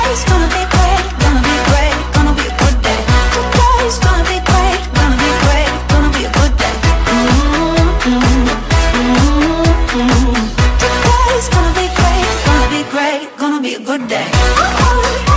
Today's gonna be great, gonna be great, gonna be a good day. Today's gonna be great, gonna be great, gonna be a good day. Today's gonna be great, gonna be great, gonna be a good day.